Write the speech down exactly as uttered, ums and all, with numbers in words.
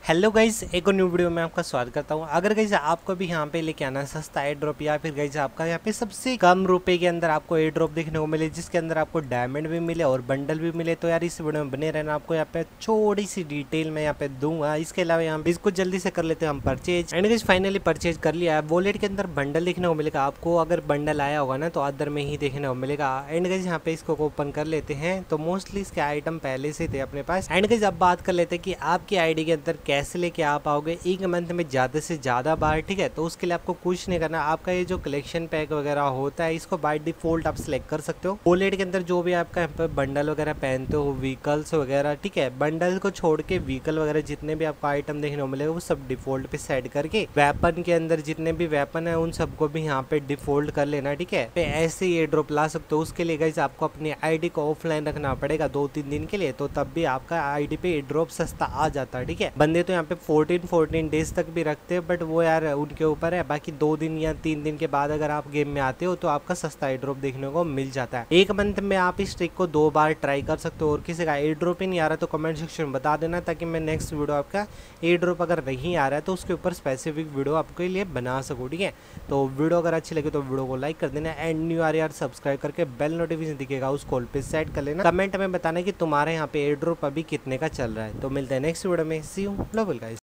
Hello guys, एक और new video में आपका स्वागत करता हूँ। अगर गाइज आपको भी यहाँ पे लेके आना सस्ता एयर ड्रॉप या फिर गाइज आपका यहाँ पे सबसे कम रुपए के अंदर आपको एयर ड्रॉप देखने को मिले जिसके अंदर आपको डायमंड भी मिले और बंडल भी मिले, तो यार इस वीडियो में बने रहना। आपको यहाँ पे छोटी सी डिटेल में यहाँ पे दूंगा। इसके अलावा यहाँ पे इसको जल्दी से कर लेते हैं हम purchase. And guys finally purchase कर लिया है। वॉलेट के अंदर बंडल देखने को मिलेगा आपको। अगर बंडल आया होगा ना तो अदर में ही देखने को मिलेगा। एंड गाइज यहाँ पे इसको ओपन कर लेते हैं तो मोस्टली इसके आइटम पहले से थे अपने पास। एंड गाइज अब बात कर लेते हैं कि आपकी आईडी के अंदर कैसे लेके आप आओगे एक मंथ में ज्यादा से ज्यादा बार, ठीक है। तो उसके लिए आपको कुछ नहीं करना। आपका ये जो कलेक्शन पैक वगैरह होता है इसको बाय डिफॉल्ट आप सिलेक्ट कर सकते हो। वॉलेट के अंदर जो भी आपका यहाँ पे बंडल वगैरह पहनते हो, व्हीकल्स वगैरह, ठीक है। बंडल को छोड़ के व्हीकल वगैरह जितने भी आपको आइटम देखने को मिलेगा वो सब डिफॉल्ट पे सेट करके वेपन के अंदर जितने भी वेपन है उन सबको भी यहाँ पे डिफॉल्ट कर लेना, ठीक है। पे ऐसे ही ड्रॉप ला सकते हो। उसके लिए गाइस आपको अपनी आईडी को ऑफलाइन रखना पड़ेगा दो तीन दिन के लिए, तो तब भी आपका आईडी पे ड्रॉप सस्ता आ जाता है, ठीक है। बंदे तो यहाँ पे फोर्टीन फोर्टीन डेज तक भी रखते हैं, बट वो यार उनके ऊपर है। बाकी दो दिन या तीन दिन के बाद अगर आप गेम में आते हो तो आपका सस्ता एयर ड्रॉप देखने को मिल जाता है। एक मंथ में आप इस ट्रिक को दो बार ट्राई कर सकते हो। और किसी का एयर ड्रॉप ही नहीं आ रहा तो कमेंट सेक्शन में बता देना, ताकि मैं नेक्स्ट वीडियो आपका एयर ड्रॉप अगर नहीं आ रहा है तो उसके ऊपर स्पेसिफिक वीडियो आपके लिए बना सकूँ, ठीक है। तो वीडियो अगर अच्छी लगे तो वीडियो को लाइक कर देना एंड न्यू आर यार सब्सक्राइब करके बेल नोटिफिकेशन दिखेगा उस कॉल पे सेट कर लेना। कमेंट में बताना कि तुम्हारे यहाँ पे एयर ड्रॉप अभी कितने का चल रहा है। तो मिलते हैं नेक्स्ट वीडियो में। See you, love you guys.